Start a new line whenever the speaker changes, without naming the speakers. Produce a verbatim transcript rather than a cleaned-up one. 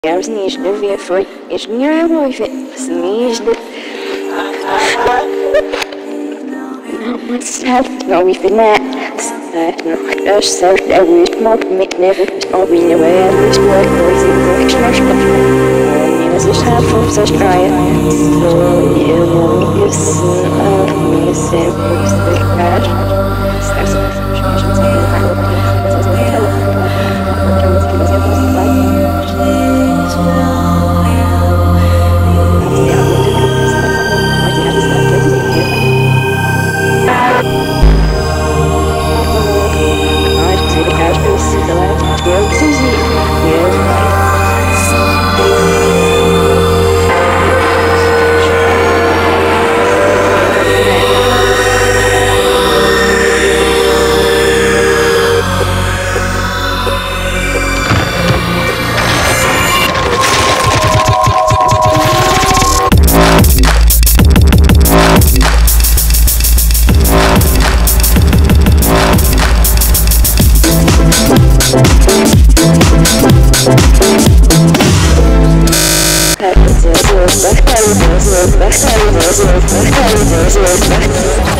Ja, was nicht, ne? Wie voll ist mir aber ich was nicht. What's happening? No, we've been at that. No, just so that we smoke mit never all we know where we smoke noisy collection of stuff. And as it's half of such cry. So, you know, you see, uh, me, say, what's the crash? Starts with situations of the Back, back, back, back, back, back, back, back, back, back, back, back, back,